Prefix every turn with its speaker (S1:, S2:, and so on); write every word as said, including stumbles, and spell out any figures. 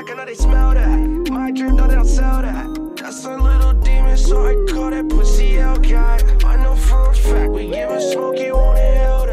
S1: crack, I know they smell that. My drip, know they don't sell that. That's a little demon, so I call that pussy hellcat. I know for a fact we giving smoke, you won't inhale